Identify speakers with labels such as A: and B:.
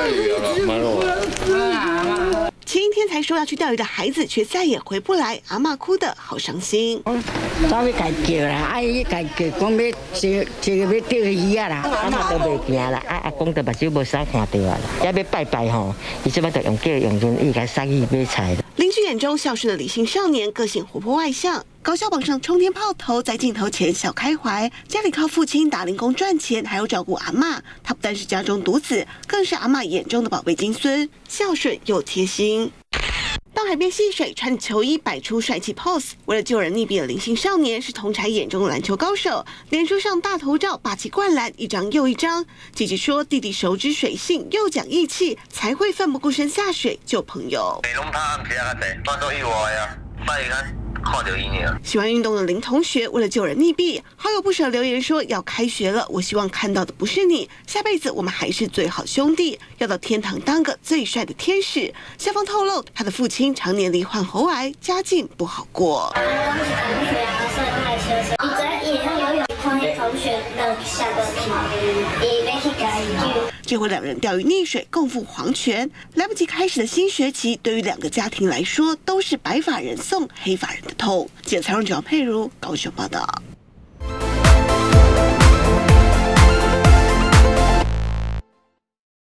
A: 前一天才说要去钓鱼的孩子，却再也回不来，阿嬷哭得好伤心。
B: 早要家叫啦，啊伊家叫讲要要钓鱼啊啦，阿嬷都袂行啦，阿公都目睭无啥看到啊啦，也要拜拜吼，伊即摆就用轮椅来送去买菜。
A: 邻居眼中孝顺的理性少年，个性活泼外向。高校榜上冲天炮头，在镜头前小开怀，家里靠父亲打零工赚钱，还要照顾阿嬷。他不但是家中独子，更是阿嬷眼中的宝贝金孙，孝顺又贴心。到海边戏水，穿球衣摆出帅气 pose， 为了救人溺毙的零星少年，是同侪眼中的篮球高手。脸书上大头照，霸气灌篮，一张又一张。姐姐说，弟弟手指水性，又讲义气，才会奋不顾身下水救朋友。喜欢运动的林同学，为了救人溺毙，好友不舍留言说要开学了，我希望看到的不是你，下辈子我们还是最好兄弟，要到天堂当个最帅的天使。校方透露，他的父亲常年罹患喉癌，家境不好过。这回两人钓鱼溺水，共赴黄泉。来不及开始的新学期，对于两个家庭来说，都是白发人送黑发人的痛。记者蔡荣炯、佩如高雄报道。